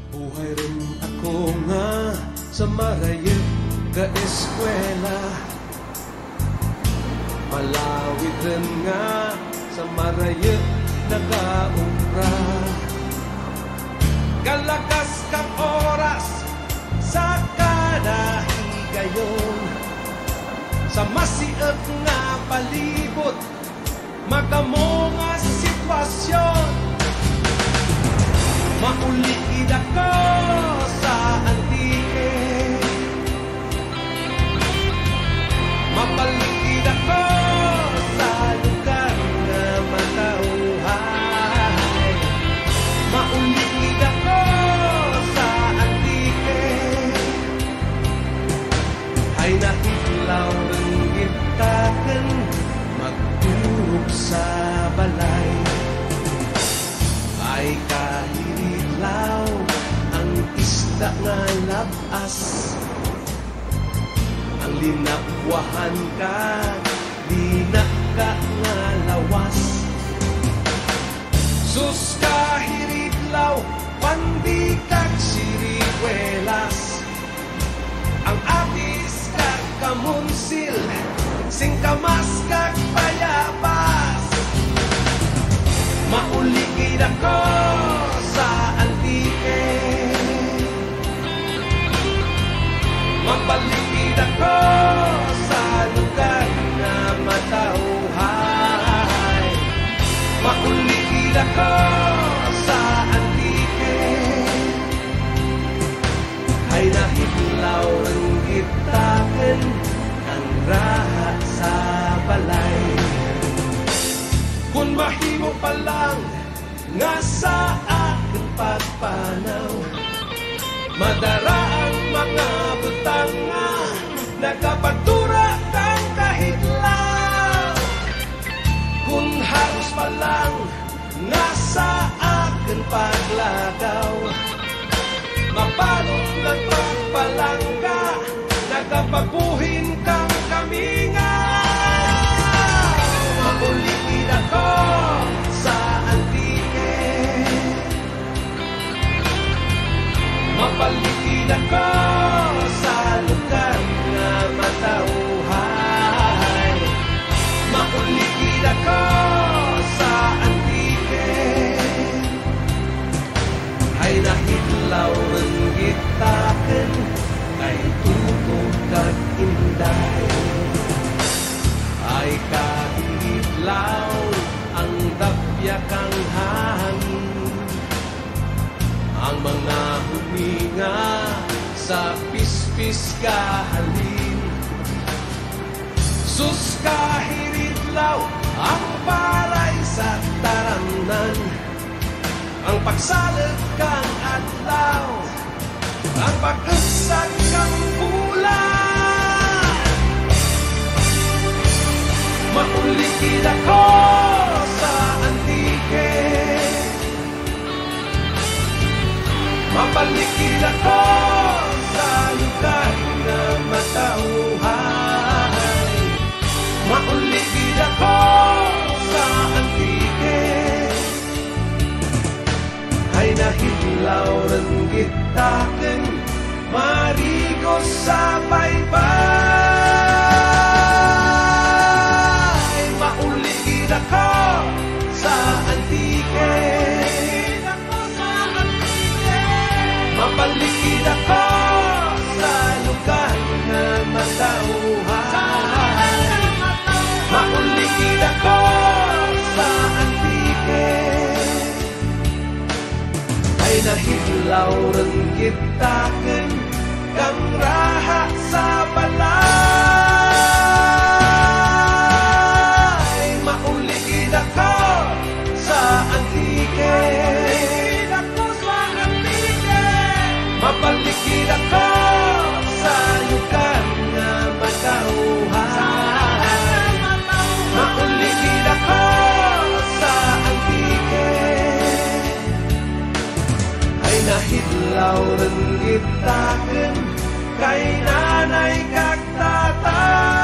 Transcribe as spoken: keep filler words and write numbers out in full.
Buhay rin ako nga sa marayag ka eskwela. Malawit rin nga sa marayag nagaubra. Kalakas kang oras sa kanahigayon, sa masiag nga palibot magamo nga sitwasyon. Mauliid ako sa antike, mapaligid ako sa lugar na matauhay. Mauliid ako sa antike, ay nahilaw ng gitakan magturog sa balay. Ay kahirilaw ang isda nga labas, ang linakwahan ka, linak ka nga lawas. Sus kahirilaw, pandikag sirikwelas, ang atis kag kamunsil, singkamas kag payabas. Mauligid ako sa antike, mapaligid ako sa lugar na matauhay. Mauligid ako sa antike, ay nahilaw ang gitaken ang raha sa balay. Kung mahimo pa lang nga sa aking pagpanaw, madara ang mga butang nga nagkapatura kang kahitlaw. Kung halos pa lang nga sa aking paglagaw, mapalot ng pagpalangga, nagkapabuhin kang kamingaw. Mauliid ako sa antike, mapaligid ako sa lugar na matauhay. Mauliid ako sa antike, ay nahilaw ng gitaken kay tutog kag inday. Ay kahitlaw ang dapyakang hangin, ang mga huminga sa pispis kahalin. Sus kahitlaw ang palay sa taramnan, ang pagsalag kang adlaw, ang pag-usag kang bulan. Mauliid ako sa antike, mapaligid ako sa lugar na matauhay. Mauliid ako sa antike, ay nahilaw ng gitaken marigo sa baybay. Mauliid ako sa antike, mapaligid ako sa lugar na matauhay. Mauliid ako sa antike, ay nahilaw ng gitaken kang raha sa balay. Mauliid ako sa antike, mapaligid ako sa lugar na matauhay. Mauliid ako sa antike, ay nahilaw ng gitaken kay nanay kag tatay.